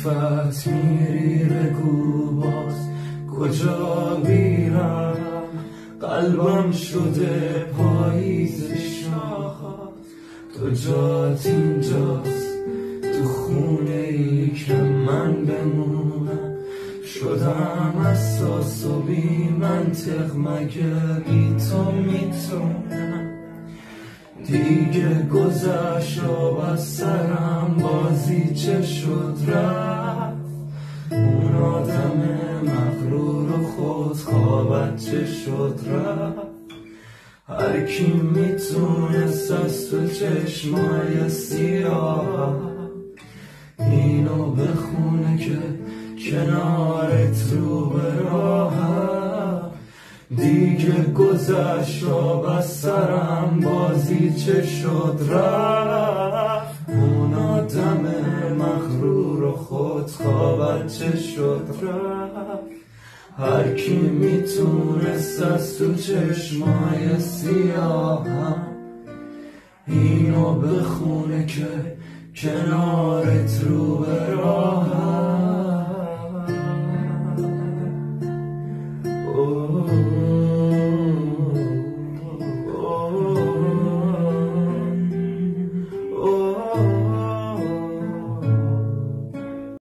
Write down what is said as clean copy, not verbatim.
کیفت میری بگو باز کجا میرم، قلبم شده پاییز شاخات، تو جات اینجاست تو خونه ای که من بمونم، شدم اساس و بی منطق مگه میتونم دیگه گذشت و از سرم بازی چه شد رفت، اون آدم مغرور و خودخوابت چه شد رفت، هر کی میتونست از تو چشمای سیاه اینو بخونه که کنارت رو به راهم، دیگه گذشت و از سرم بازی چه شد رفت، اون آدم مغرور و خودخوابت چه شد رفت، هر کی میتونست از تو چشمای سیاهم اینو بخونه که کنارت رو به راهم.